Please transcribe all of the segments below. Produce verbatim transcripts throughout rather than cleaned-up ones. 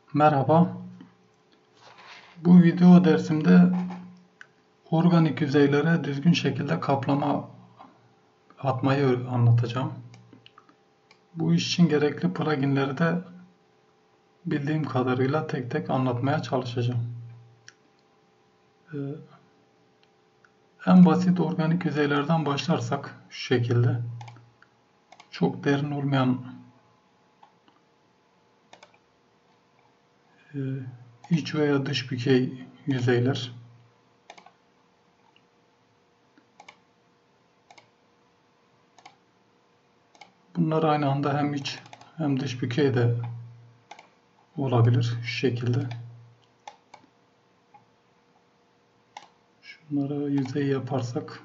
Merhaba. Bu video dersimde organik yüzeylere düzgün şekilde kaplama atmayı anlatacağım. Bu iş için gerekli pluginleri de bildiğim kadarıyla tek tek anlatmaya çalışacağım. Ee, en basit organik yüzeylerden başlarsak şu şekilde. Çok derin olmayan e, iç veya dış bükey yüzeyler. Bunlar aynı anda hem iç hem dış bükey de olabilir şu şekilde. Şunlara yüzey yaparsak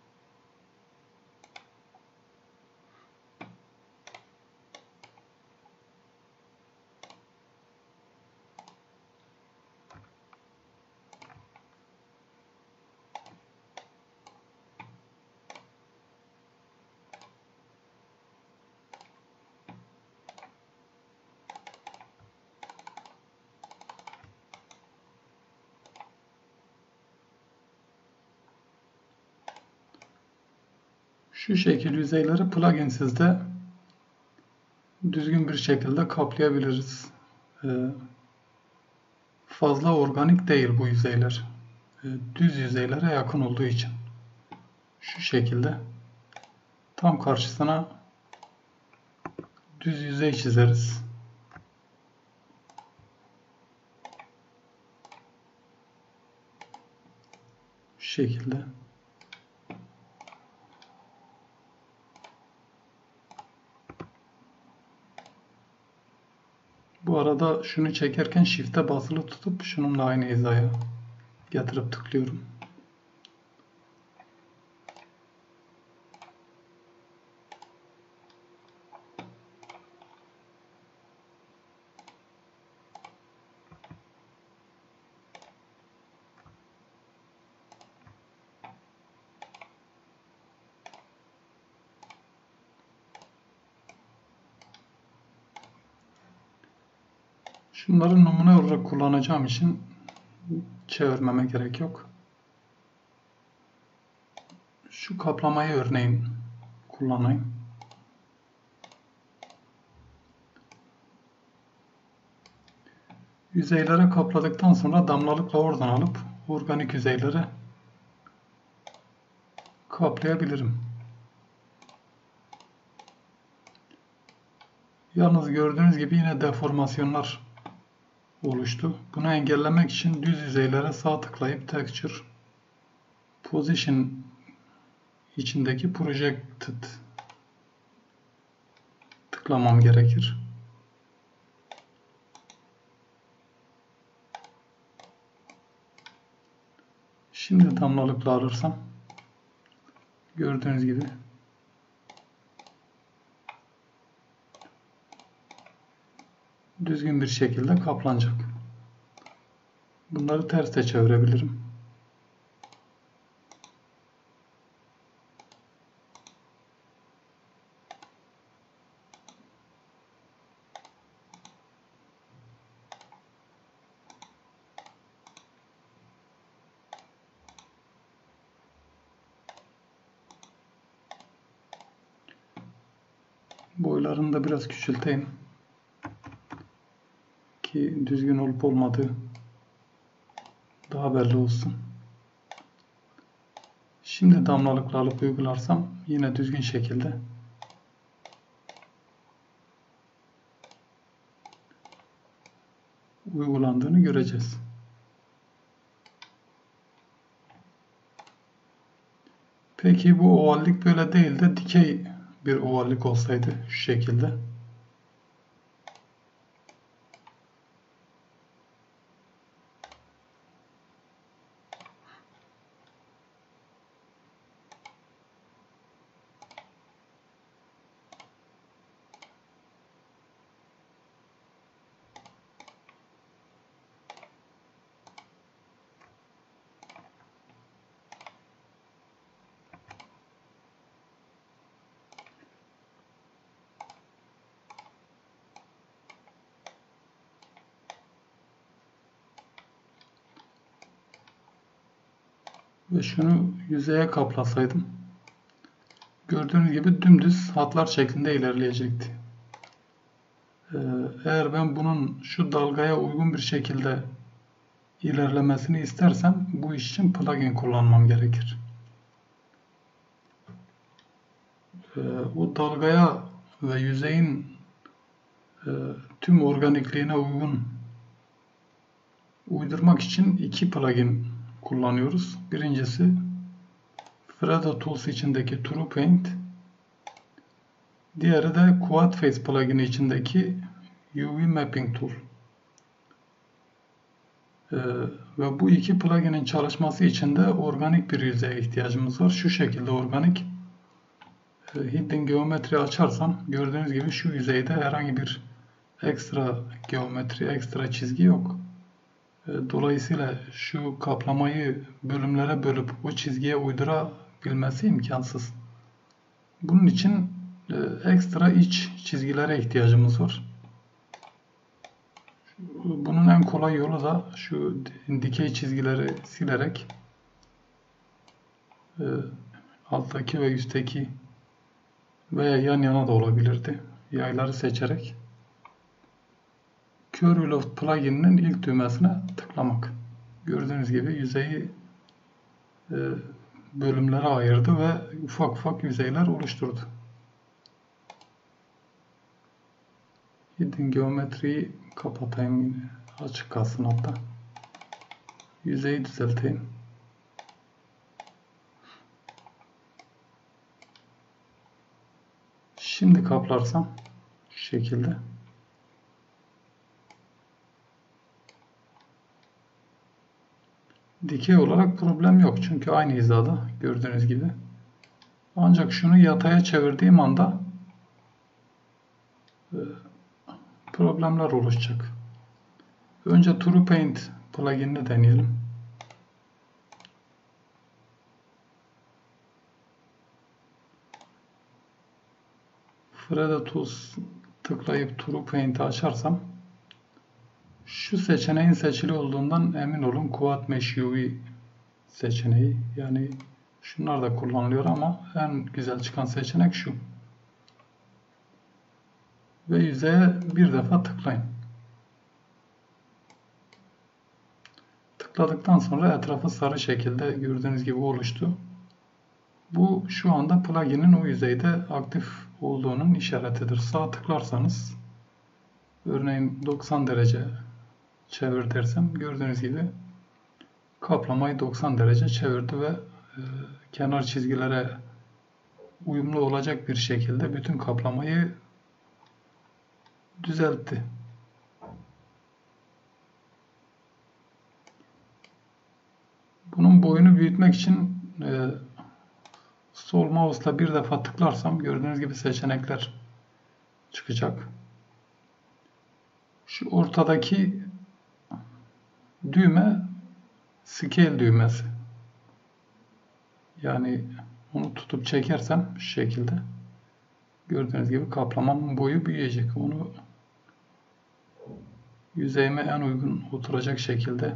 şu şekil yüzeyleri pluginsiz de düzgün bir şekilde kaplayabiliriz. Ee, fazla organik değil bu yüzeyler. Ee, düz yüzeylere yakın olduğu için. Şu şekilde tam karşısına düz yüzey çizeriz. Şu şekilde. Bu arada şunu çekerken Shift'e basılı tutup şununla aynı hizaya getirip tıklıyorum. Şunları numune olarak kullanacağım için çevirmeme gerek yok. Şu kaplamayı örneğin kullanayım. Yüzeylere kapladıktan sonra damlalıkla oradan alıp organik yüzeylere kaplayabilirim. Yalnız gördüğünüz gibi yine deformasyonlar oluştu. Bunu engellemek için düz yüzeylere sağ tıklayıp Texture Position içindeki Projected tıklamam gerekir. Şimdi damlalıkla alırsam gördüğünüz gibi düzgün bir şekilde kaplanacak. Bunları ters de çevirebilirim. Boylarını da biraz küçülteyim ki düzgün olup olmadığı daha belli olsun. Şimdi damlalıkla alıp uygularsam yine düzgün şekilde uygulandığını göreceğiz. Peki bu ovallik böyle değil de dikey bir ovallik olsaydı şu şekilde. ve şunu yüzeye kaplasaydım, gördüğünüz gibi dümdüz hatlar şeklinde ilerleyecekti. Eğer ben bunun şu dalgaya uygun bir şekilde ilerlemesini istersem bu iş için plugin kullanmam gerekir. Bu dalgaya ve yüzeyin tüm organikliğine uygun uydurmak için iki plugin kullanıyoruz. Birincisi Fredo Tools içindeki TruePaint, diğeri de QuadFace plugini içindeki U V Mapping Tool. Ee, ve bu iki pluginin çalışması için de organik bir yüzeye ihtiyacımız var. Şu şekilde organik. E, Hidden Geometry açarsam gördüğünüz gibi şu yüzeyde herhangi bir ekstra geometri, ekstra çizgi yok. E, dolayısıyla şu kaplamayı bölümlere bölüp o çizgiye uydurabilmesi imkansız. Bunun için e, ekstra iç çizgilere ihtiyacımız var. Bunun en kolay yolu da şu dikey çizgileri silerek e, alttaki ve üstteki veya yan yana da olabilirdi. Yayları seçerek Curve Loft plugininin ilk düğmesine tıklamak. Gördüğünüz gibi yüzeyi e, bölümlere ayırdı ve ufak ufak yüzeyler oluşturdu. Hidden Geometri'yi kapatayım yine. Açık kalsın hatta. Yüzeyi düzelteyim. Şimdi kaplarsam şu şekilde. Dikey olarak problem yok. Çünkü aynı hizada gördüğünüz gibi. Ancak şunu yataya çevirdiğim anda problemler oluşacak. Önce TruePaint pluginini deneyelim. Fredo Tools tıklayıp TruePaint'i açarsam şu seçeneğin seçili olduğundan emin olun. Quad Mesh U V seçeneği. Yani şunlar da kullanılıyor ama en güzel çıkan seçenek şu. Ve yüzeye bir defa tıklayın. Tıkladıktan sonra etrafı sarı şekilde gördüğünüz gibi oluştu. Bu şu anda pluginin o yüzeyde aktif olduğunun işaretidir. Sağ tıklarsanız örneğin doksan derece çevir dersem gördüğünüz gibi kaplamayı doksan derece çevirdi ve e, kenar çizgilere uyumlu olacak bir şekilde bütün kaplamayı düzeltti. Bunun boyunu büyütmek için e, sol mouse'la bir defa tıklarsam gördüğünüz gibi seçenekler çıkacak. Şu ortadaki düğme Scale düğmesi. Yani onu tutup çekersem şu şekilde gördüğünüz gibi kaplamamın boyu büyüyecek. Onu yüzeyime en uygun oturacak şekilde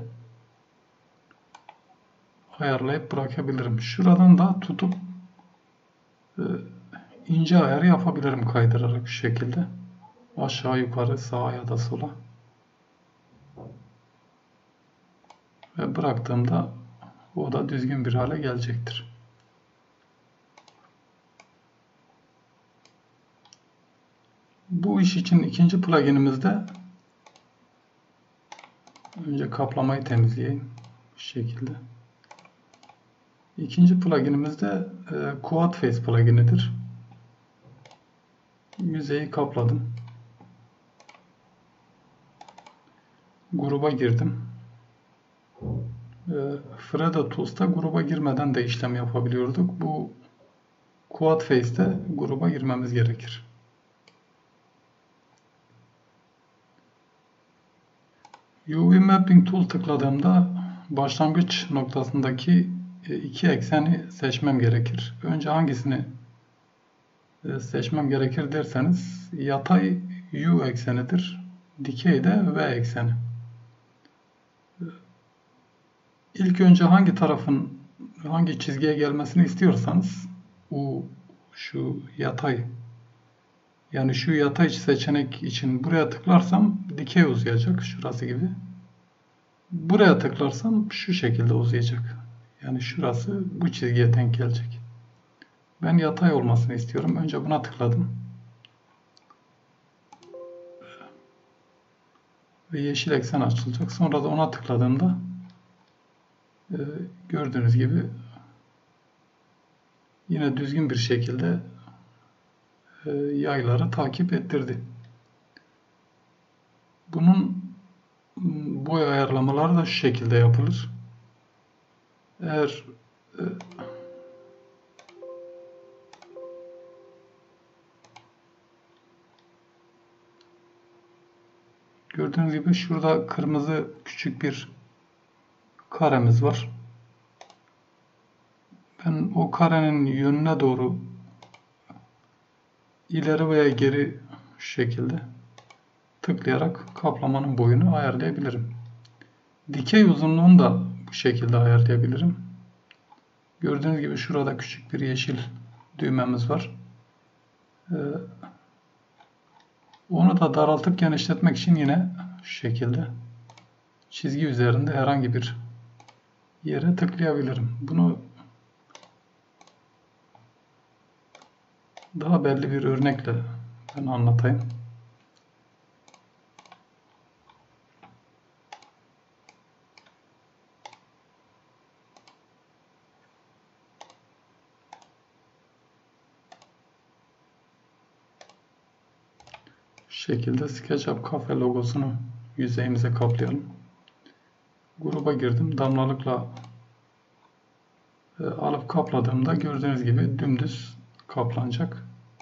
ayarlayıp bırakabilirim. Şuradan da tutup e, ince ayarı yapabilirim kaydırarak şu şekilde. Aşağı yukarı sağa ya da sola. Ve bıraktığımda o da düzgün bir hale gelecektir. Bu iş için ikinci pluginimizde önce kaplamayı temizleyeyim bu şekilde. İkinci pluginimiz de e, QuadFace pluginidir. Yüzeyi kapladım. Gruba girdim. E, Fredo Tools'ta gruba girmeden de işlem yapabiliyorduk. Bu QuadFace'te gruba girmemiz gerekir. U V Mapping Tool tıkladığımda başlangıç noktasındaki iki ekseni seçmem gerekir. Önce hangisini seçmem gerekir derseniz yatay U eksenidir. Dikey de V ekseni. İlk önce hangi tarafın hangi çizgiye gelmesini istiyorsanız U şu yatay, yani şu yatay seçenek için buraya tıklarsam dikey uzayacak şurası gibi. Buraya tıklarsam şu şekilde uzayacak. Yani şurası bu çizgiye denk gelecek. Ben yatay olmasını istiyorum. Önce buna tıkladım. Ve yeşil eksen açılacak. Sonra da ona tıkladığımda e, gördüğünüz gibi yine düzgün bir şekilde e, yayları takip ettirdi. Bunun boy ayarlamaları da şu şekilde yapılır. Eğer e, gördüğünüz gibi şurada kırmızı küçük bir karemiz var. Ben o karenin yönüne doğru ileri veya geri şu şekilde tıklayarak kaplamanın boyunu ayarlayabilirim. Dikey uzunluğunu da bu şekilde ayarlayabilirim. Gördüğünüz gibi şurada küçük bir yeşil düğmemiz var. Ee, onu da daraltıp genişletmek için yine şu şekilde çizgi üzerinde herhangi bir yere tıklayabilirim. Bunu daha belli bir örnekle ben anlatayım. Şu şekilde SketchUp Cafe logosunu yüzeyimize kaplayalım. Gruba girdim. Damlalıkla e, alıp kapladığımda gördüğünüz gibi dümdüz kaplanacak.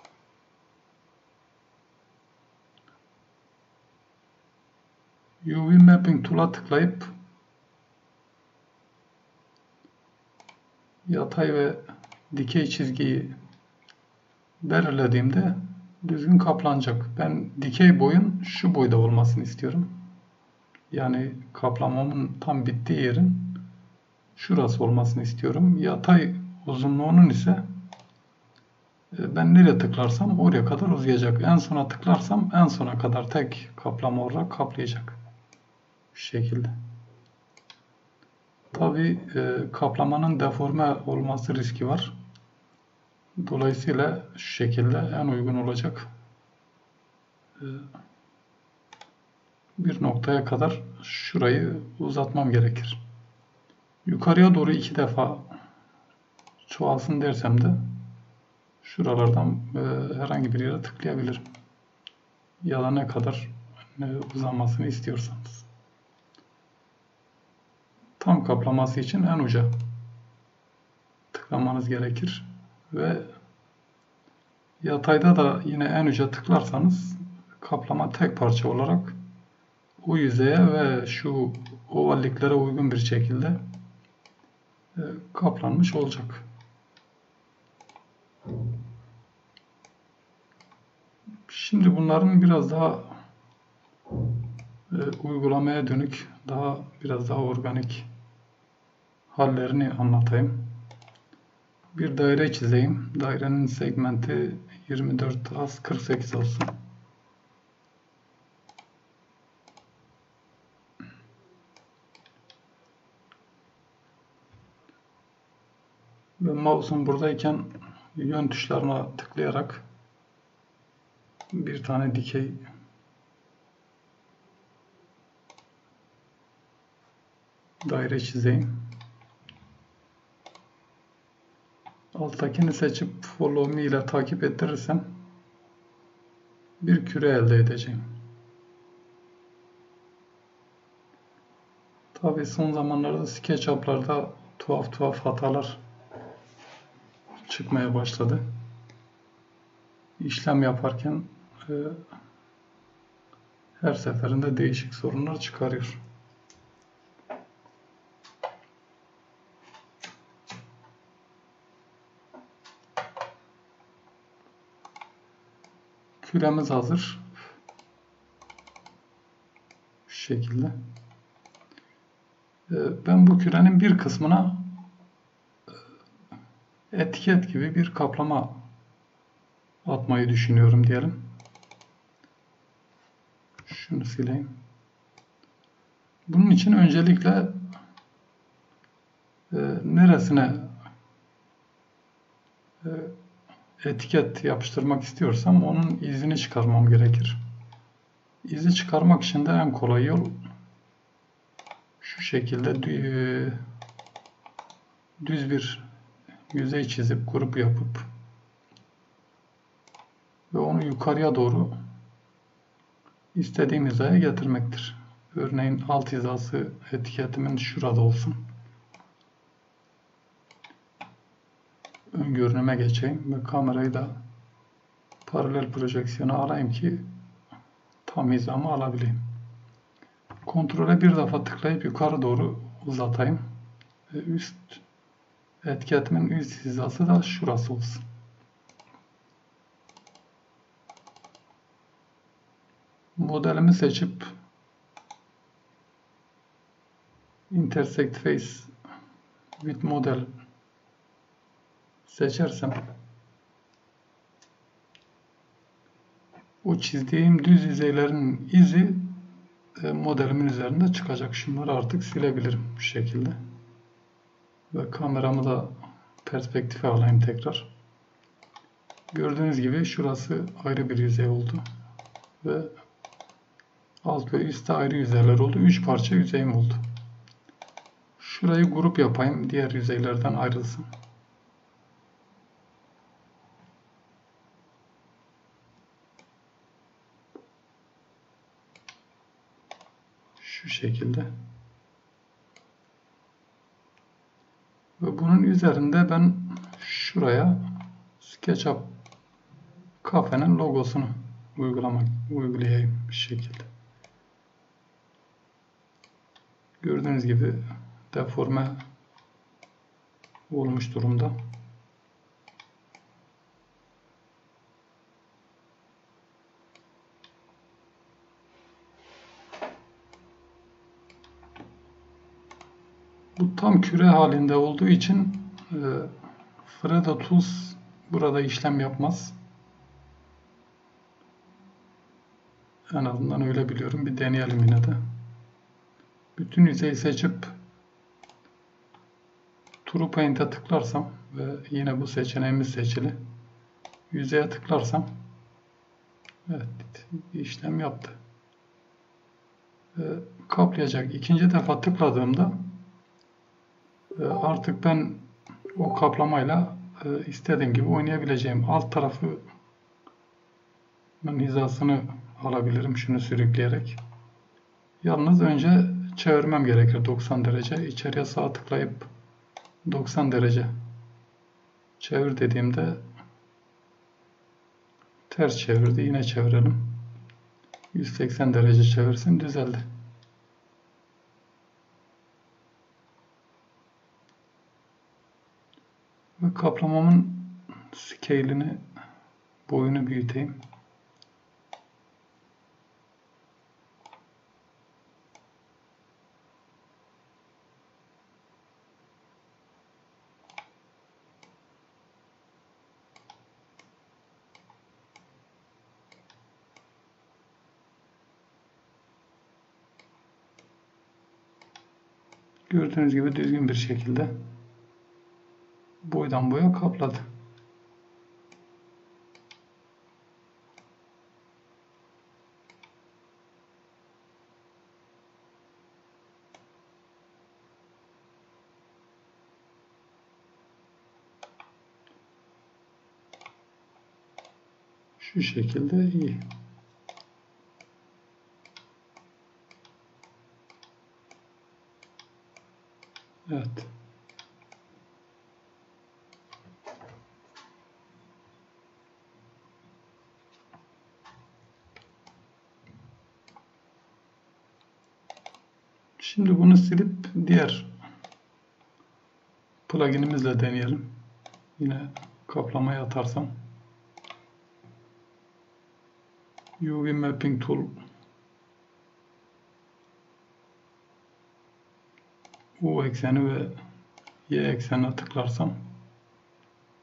U V Mapping Tool'a tıklayıp yatay ve dikey çizgiyi belirlediğimde düzgün kaplanacak. Ben dikey boyun şu boyda olmasını istiyorum. Yani kaplamamın tam bittiği yerin şurası olmasını istiyorum. Yatay uzunluğunun ise ben nereye tıklarsam oraya kadar uzayacak. En sona tıklarsam en sona kadar tek kaplama olarak kaplayacak. Şu şekilde. Tabi e, kaplamanın deforme olması riski var. Dolayısıyla şu şekilde en uygun olacak e, bir noktaya kadar şurayı uzatmam gerekir. Yukarıya doğru iki defa çoğalsın dersem de şuralardan e, herhangi bir yere tıklayabilirim. Ya da ne kadar e, uzamasını istiyorsanız. Tam kaplaması için en uca tıklamanız gerekir. Ve yatayda da yine en uca tıklarsanız kaplama tek parça olarak o yüzeye ve şu ovalliklere uygun bir şekilde e, kaplanmış olacak. Şimdi bunların biraz daha e, uygulamaya dönük, daha biraz daha organik hallerini anlatayım. Bir daire çizeyim. Dairenin segmenti yirmi dört az kırk sekiz olsun. Ve mouse'um buradayken yön tuşlarına tıklayarak bir tane dikey daire çizeyim. Alttakini seçip follow me ile takip ettirirsem bir küre elde edeceğim. Tabi son zamanlarda SketchUp'larda tuhaf tuhaf hatalar çıkmaya başladı. İşlem yaparken e, her seferinde değişik sorunlar çıkarıyor. Küremiz hazır. Şu şekilde. Ben bu kürenin bir kısmına etiket gibi bir kaplama atmayı düşünüyorum diyelim. Şunu sileyim. Bunun için öncelikle e, neresine e, etiket yapıştırmak istiyorsam onun izini çıkarmam gerekir. İzi çıkarmak için de en kolay yol şu şekilde düz bir yüzey çizip grup yapıp ve onu yukarıya doğru istediğim hizaya getirmektir. Örneğin alt hizası etiketimin şurada olsun. Ön görünüme geçeyim ve kamerayı da paralel projeksiyona alayım ki tam hizamı alabileyim. Kontrole bir defa tıklayıp yukarı doğru uzatayım. Ve üst etiketimin üst hizası da şurası olsun. Modelimi seçip Intersect Face with Model seçersem o çizdiğim düz yüzeylerin izi modelimin üzerinde çıkacak. Şunları artık silebilirim bu şekilde. Ve kameramı da perspektife alayım tekrar. Gördüğünüz gibi şurası ayrı bir yüzey oldu. Ve alt ve üstte ayrı yüzeyler oldu. üç parça yüzeyim oldu. Şurayı grup yapayım. Diğer yüzeylerden ayrılsın. Şu şekilde. Ve bunun üzerinde ben şuraya SketchUp Cafe'nin logosunu uygulamak, uygulayayım bir şekilde. Gördüğünüz gibi deforme olmuş durumda. Bu tam küre halinde olduğu için e, Freda Tools burada işlem yapmaz. En azından öyle biliyorum. Bir deneyelim yine de. Bütün yüzeyi seçip True Paint'e tıklarsam ve yine bu seçeneğimiz seçili. Yüzeye tıklarsam evet işlem yaptı. E, kaplayacak. İkinci defa tıkladığımda e, artık ben o kaplamayla e, istediğim gibi oynayabileceğim. Alt tarafının hizasını alabilirim şunu sürükleyerek. Yalnız önce çevirmem gerekir doksan derece. İçeriye sağ tıklayıp doksan derece çevir dediğimde ters çevirdi. Yine çevirelim. yüz seksen derece çevirsin. Düzeldi. Ve kaplamamın scale'ini, boyunu büyüteyim. Gördüğünüz gibi düzgün bir şekilde boydan boya kapladı. Şu şekilde iyi. Evet. Şimdi bunu silip diğer pluginimizle deneyelim. Yine kaplamaya atarsam U V Mapping Tool U ekseni ve Y eksenine tıklarsam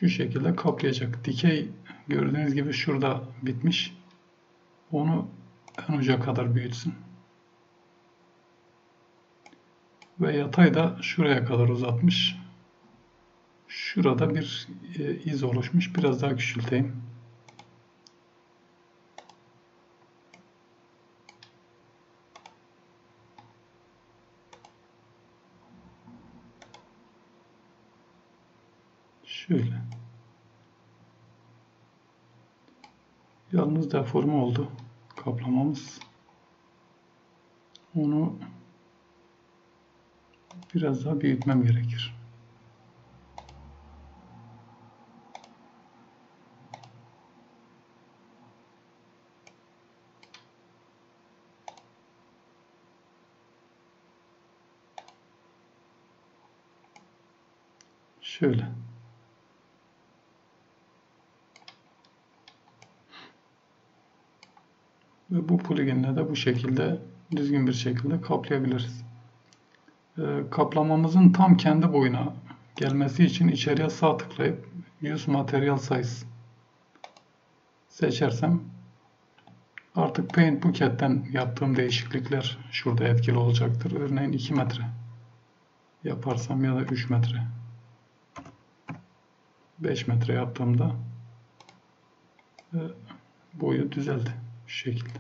şu şekilde kaplayacak. Dikey gördüğünüz gibi şurada bitmiş. Onu en uca kadar büyütsün. Ve yatay da şuraya kadar uzatmış. Şurada bir e, iz oluşmuş. Biraz daha küçülteyim. Şöyle. Yalnız deforme oldu kaplamamız. Onu biraz daha büyütmem gerekir. Şöyle. Ve bu pluginle de bu şekilde düzgün bir şekilde kaplayabiliriz. Ee, kaplamamızın tam kendi boyuna gelmesi için içeriye sağ tıklayıp Use Material Size seçersem artık Paint Bucket'ten yaptığım değişiklikler şurada etkili olacaktır. Örneğin iki metre yaparsam ya da üç metre, beş metre yaptığımda e, boyu düzeldi şu şekilde.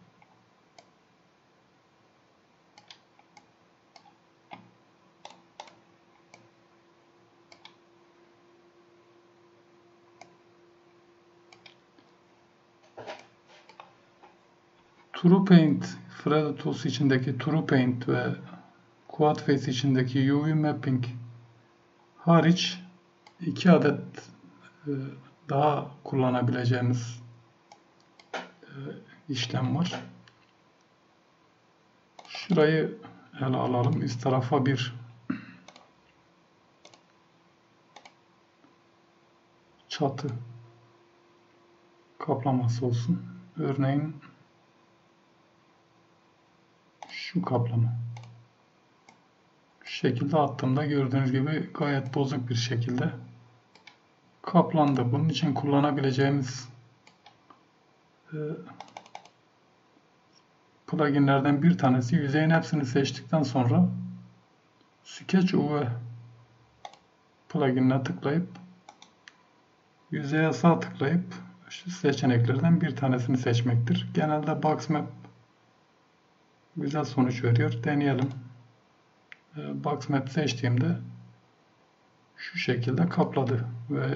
True Paint, Thread Tools içindeki True Paint ve Quad Face içindeki U V Mapping hariç iki adet e, daha kullanabileceğimiz e, işlem var. Şurayı ele alalım. Üst tarafa bir çatı kaplaması olsun. Örneğin şu kaplama. Şu şekilde attığımda gördüğünüz gibi gayet bozuk bir şekilde kaplandı. Bunun için kullanabileceğimiz e, pluginlerden bir tanesi, yüzeyin hepsini seçtikten sonra Sketch U V pluginine tıklayıp yüzeye sağ tıklayıp şu seçeneklerden bir tanesini seçmektir. Genelde Boxmap güzel sonuç veriyor. Deneyelim. Boxmap seçtiğimde şu şekilde kapladı ve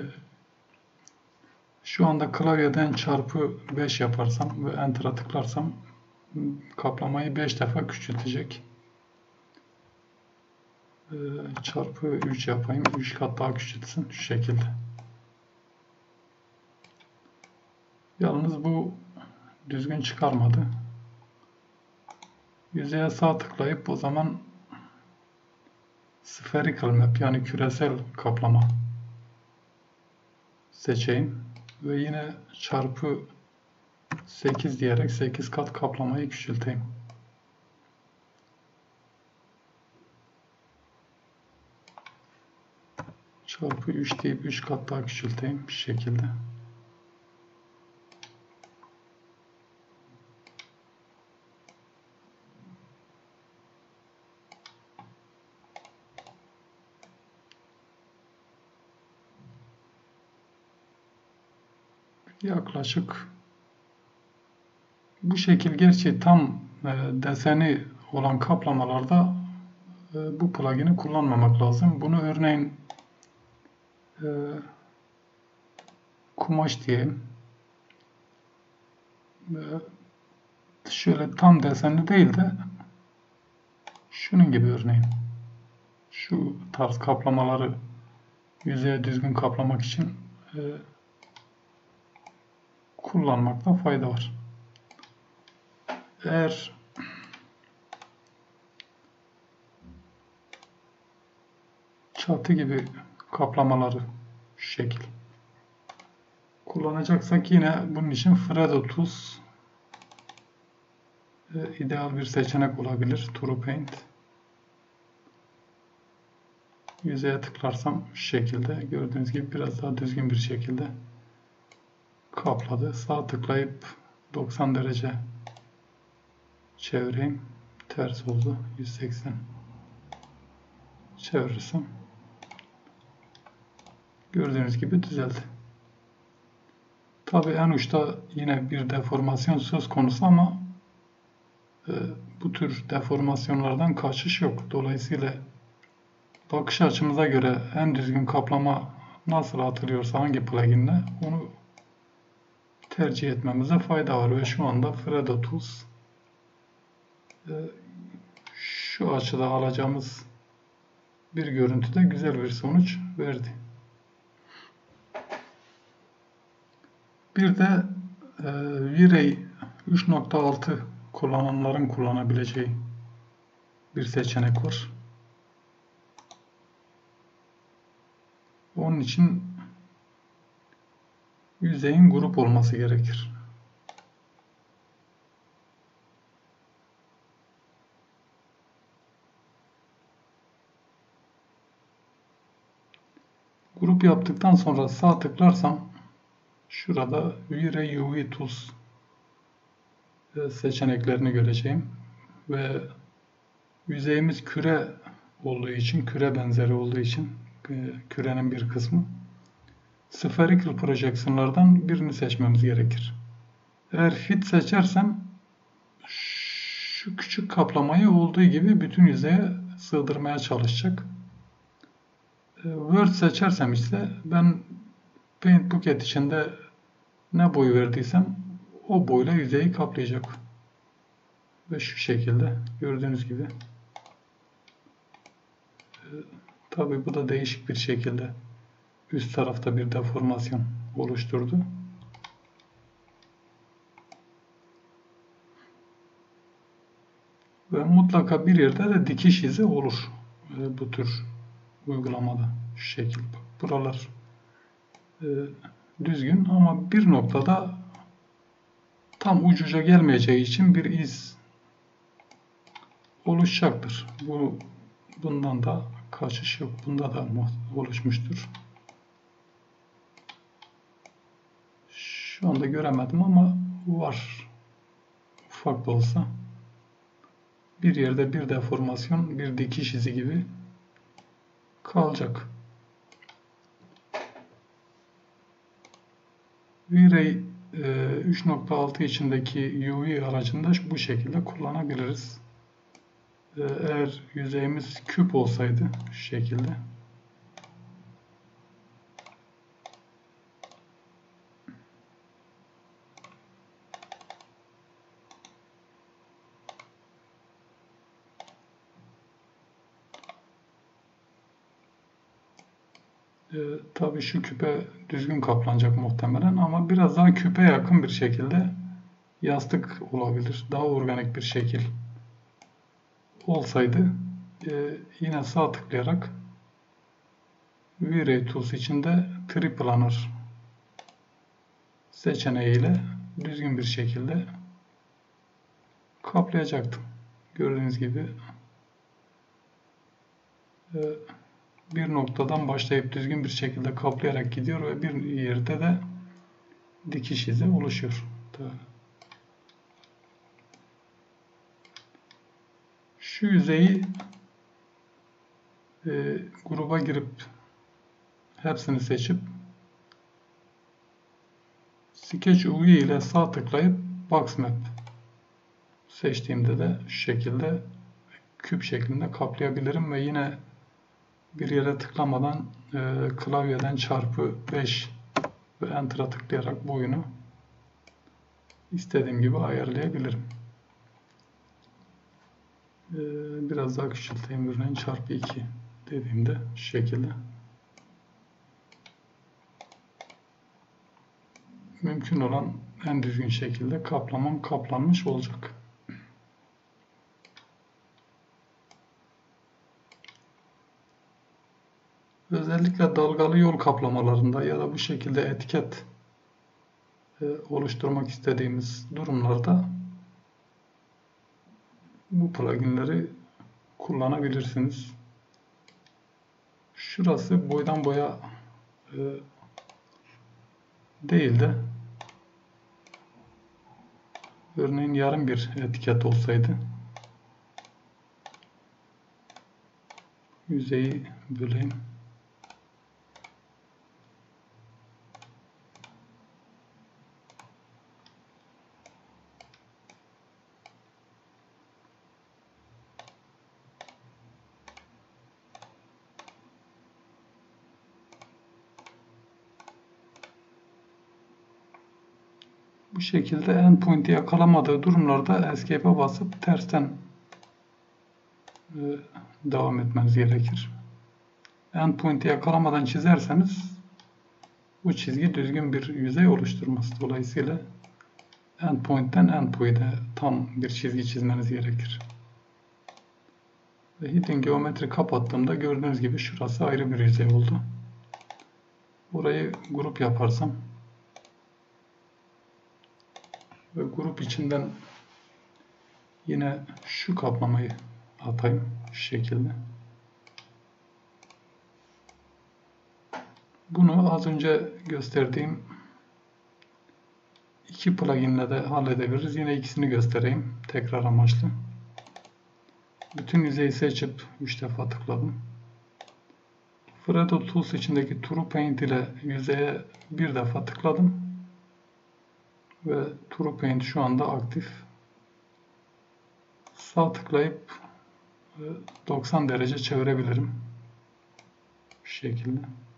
şu anda klavyeden çarpı beş yaparsam ve Enter'a tıklarsam kaplamayı beş defa küçültecek. Çarpı üç yapayım. üç kat daha küçültsün. Şu şekilde. Yalnız bu düzgün çıkarmadı. Yüzeye sağ tıklayıp o zaman Spherical Map yani küresel kaplama seçeyim. Ve yine çarpı sekiz diyerek sekiz kat kaplamayı küçülteyim. Çarpı üç deyip üç kat daha küçülteyim bir şekilde. Yaklaşık bu şekil, gerçi tam e, deseni olan kaplamalarda e, bu plugin'i kullanmamak lazım. Bunu örneğin e, kumaş diyeyim. E, şöyle tam desenli değil de şunun gibi örneğin. Şu tarz kaplamaları yüzeye düzgün kaplamak için e, kullanmakta fayda var. Eğer çatı gibi kaplamaları şu şekil kullanacaksak yine bunun için Thread Tools e, ideal bir seçenek olabilir. True Paint. yüzeye tıklarsam şu şekilde gördüğünüz gibi biraz daha düzgün bir şekilde kapladı. Sağ tıklayıp doksan derece çevireyim. Ters oldu. yüz seksen çevirirsem gördüğünüz gibi düzeldi. Tabi en uçta yine bir deformasyon söz konusu ama e, bu tür deformasyonlardan kaçış yok. Dolayısıyla bakış açımıza göre en düzgün kaplama nasıl atılıyorsa hangi pluginle onu tercih etmemize fayda var ve şu anda Fredo Tools e, şu açıda alacağımız bir görüntüde güzel bir sonuç verdi. Bir de e, V-Ray üç nokta altı kullananların kullanabileceği bir seçenek var. Onun için yüzeyin grup olması gerekir. Grup yaptıktan sonra sağ tıklarsam şurada V-Ray U V Tools seçeneklerini göreceğim ve yüzeyimiz küre olduğu için, küre benzeri olduğu için kürenin bir kısmı spherical projection'lardan birini seçmemiz gerekir. Eğer fit seçersem şu küçük kaplamayı olduğu gibi bütün yüzeye sığdırmaya çalışacak. Word seçersem ise ben Paint Bucket içinde ne boyu verdiysem o boyla yüzeyi kaplayacak. Ve şu şekilde gördüğünüz gibi. Tabi bu da değişik bir şekilde üst tarafta bir deformasyon oluşturdu. Ve mutlaka bir yerde de dikiş izi olur bu tür uygulamada. Şu şekilde. Buralar düzgün ama bir noktada tam ucuca gelmeyeceği için bir iz oluşacaktır. Bu bundan da kaçış yok. Bunda da oluşmuştur. Şu anda göremedim ama var. Ufak da olsa. Bir yerde bir deformasyon, bir dikiş izi gibi kalacak. V-Ray üç nokta altı içindeki U V aracında bu şekilde kullanabiliriz. Eğer yüzeyimiz küp olsaydı şu şekilde e, tabii şu küpe düzgün kaplanacak muhtemelen ama biraz daha küpe yakın bir şekilde yastık olabilir. Daha organik bir şekil olsaydı e, yine sağ tıklayarak V-Ray Tools içinde Triplanar seçeneğiyle düzgün bir şekilde kaplayacaktım. Gördüğünüz gibi e, bir noktadan başlayıp düzgün bir şekilde kaplayarak gidiyor ve bir yerde de dikiş izi oluşuyor. Şu yüzeyi e, gruba girip hepsini seçip Sketch U V ile sağ tıklayıp Box Map seçtiğimde de şu şekilde küp şeklinde kaplayabilirim ve yine bir yere tıklamadan e, klavyeden çarpı beş ve Enter'a tıklayarak boyunu istediğim gibi ayarlayabilirim. E, biraz daha küçülteyim. Örneğin çarpı iki dediğimde şu şekilde. Mümkün olan en düzgün şekilde kaplamam kaplanmış olacak. Özellikle dalgalı yol kaplamalarında ya da bu şekilde etiket e, oluşturmak istediğimiz durumlarda bu pluginleri kullanabilirsiniz. Şurası boydan boya e, değil de örneğin yarım bir etiket olsaydı yüzeyi böleyim. Bu şekilde endpoint'i yakalamadığı durumlarda Escape'e basıp tersten e, devam etmeniz gerekir. Endpoint'i yakalamadan çizerseniz bu çizgi düzgün bir yüzey oluşturmaz. Dolayısıyla endpoint'ten endpoint'e tam bir çizgi çizmeniz gerekir. Ve Hidden Geometry kapattığımda gördüğünüz gibi şurası ayrı bir yüzey oldu. Burayı grup yaparsam ve grup içinden yine şu kaplamayı atayım şu şekilde. Bunu az önce gösterdiğim iki pluginle de halledebiliriz. Yine ikisini göstereyim tekrar amaçlı. Bütün yüzeyi seçip üç defa tıkladım. Fredo Tools içindeki True Paint ile yüzeye bir defa tıkladım. Ve True Paint şu anda aktif. Sağ tıklayıp doksan derece çevirebilirim. Bu şekilde.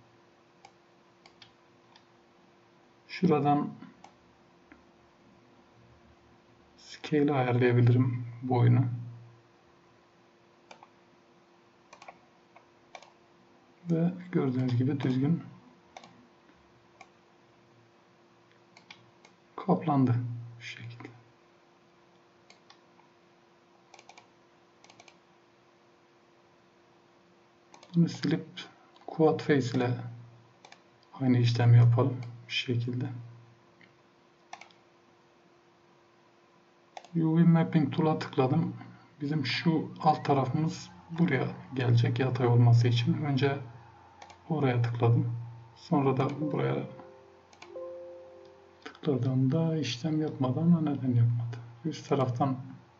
Şuradan scale ayarlayabilirim boyunu. Ve gördüğünüz gibi düzgün kaplandı şu şekilde. Bunu silip Quad Face ile aynı işlemi yapalım bu şekilde. U V Mapping Tool'a tıkladım. Bizim şu alt tarafımız buraya gelecek yatay olması için. Önce oraya tıkladım. Sonra da buraya tıkladığımda işlem yapmadı ama neden yapmadı? Üst taraftan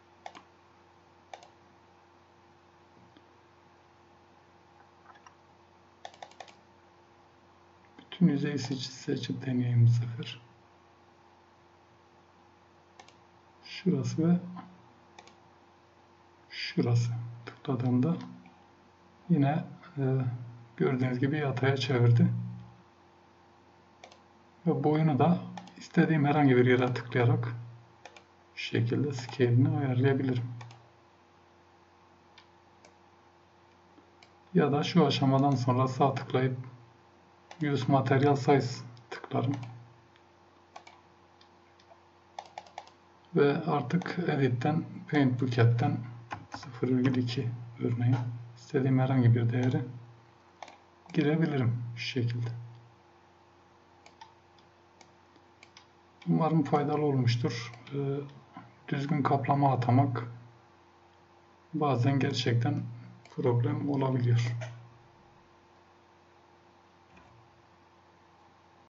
bütün yüzeyi seçip, seçip deneyeyim bu sefer. Şurası ve şurası tıkladığımda yine e, gördüğünüz gibi yataya çevirdi. Ve boyunu da istediğim herhangi bir yere tıklayarak şu şekilde scale'ini ayarlayabilirim. Ya da şu aşamadan sonra sağ tıklayıp Use Material Size tıklarım. Ve artık Edit'ten Paint Bucket'ten sıfır virgül iki örneğin istediğim herhangi bir değeri girebilirim şu şekilde. Umarım faydalı olmuştur. Düzgün kaplama atamak bazen gerçekten problem olabiliyor.